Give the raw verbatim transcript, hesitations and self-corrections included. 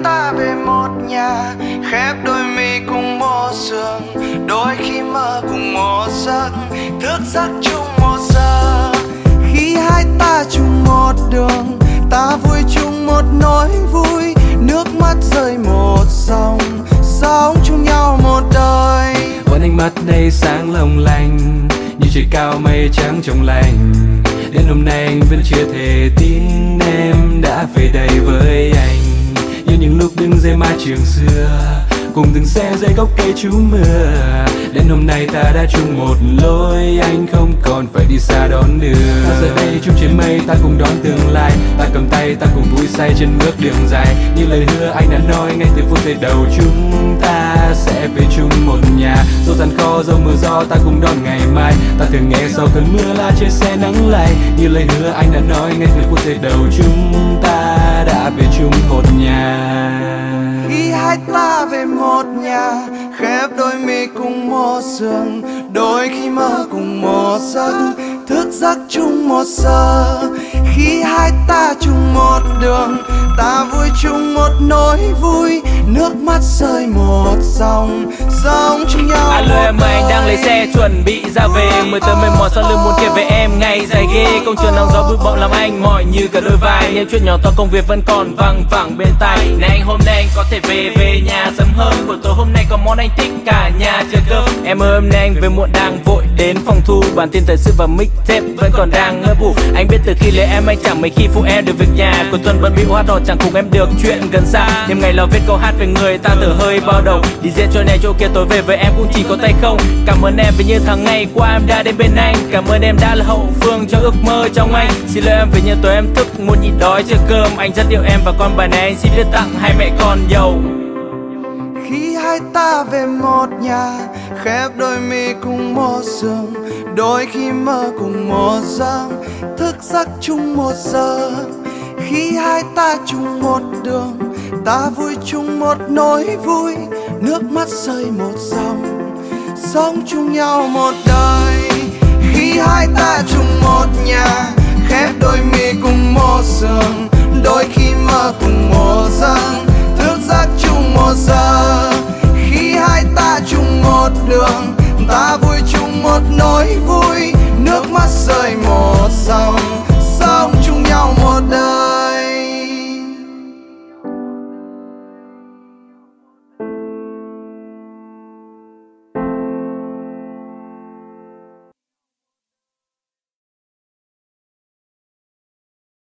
ta về một nhà, khép đôi mi cùng một giường, đôi khi mơ cùng một giấc, thức giấc chung một giờ. Khi hai ta chung một đường, ta vui chung một nỗi vui, nước mắt rơi một dòng, sống chung nhau một đời. Vẫn ánh mắt đây sáng long lanh, như trời cao mây trắng trong lành. Đến hôm nay anh vẫn chưa thể tin em đã về đây với anh. Như những lúc đứng dưới mái trường xưa, cùng từng xe dưới gốc cây trú mưa. Đến hôm nay ta đã chung một lối, anh không còn phải đi xa đón đưa. Ta giờ đây chung trên mây, ta cùng đón tương lai. Ta cầm tay, ta cùng vui say trên bước đường dài. Như lời hứa anh đã nói ngay từ phút giây đầu, chúng ta sẽ về chung một nhà. Dẫu gian khó, dẫu mưa gió, ta cùng đón ngày mai. Ta thường nghe sau cơn mưa là trên xe nắng lại. Như lời hứa anh đã nói ngay từ phút giây đầu, chúng ta đã về chung một nhà. Khi hai ta về một nhà, khép đôi mi cùng một giường, đôi khi mơ cùng một giấc, thức giấc chung một giờ. Khi hai ta chung một đường, ta vui chung một nỗi vui, nước mắt rơi một dòng, sống chung nhau. Alo em ơi, anh đang lấy xe chuẩn bị ra về, mười tới mười mỏi sau lưng muốn kể về em ngày dài ghê. Công trường nắng gió bụi bặm làm anh mỏi như cả đôi vai, những chuyện nhỏ to công việc vẫn còn văng vẳng bên tai. Này anh hôm nay anh có thể về về nhà sớm hơn, buổi tối hôm nay có món anh thích cả nhà chờ cơm. Em ơi hôm nay anh về muộn đang vội đến phòng thu, bản tin thời sự và mixtape vẫn còn đang ngỡ ngủ. Anh biết từ khi lấy em anh chẳng mấy khi phụ em được việc nhà, cuối tuần bận bịu hát hò chẳng cùng em được chuyện gần xa. Đêm ngày lo viết câu hát về người ta từ hơi bao đầu, đi diễn chỗ này chỗ kia tối về với em cũng chỉ có tay không. Cảm ơn em vì như tháng ngày qua em đã đến bên anh, cảm ơn em đã là hậu phương cho ước mơ trong anh. Xin lỗi em vì như tối em thức muốn nhịn đói chờ cơm, anh rất yêu em và con bài này anh xin viết tặng hai mẹ con giàu. Khi hai ta về một nhà, khép đôi mi cùng một giường, đôi khi mơ cùng một giấc, thức giấc chung một giờ. Khi hai ta chung một đường, ta vui chung một nỗi vui, nước mắt rơi một dòng, sống chung nhau một đời. Khi hai ta chung một nhà, khép đôi mi cùng một giường, đôi khi mơ cùng một giấc, thức giấc chung một giờ.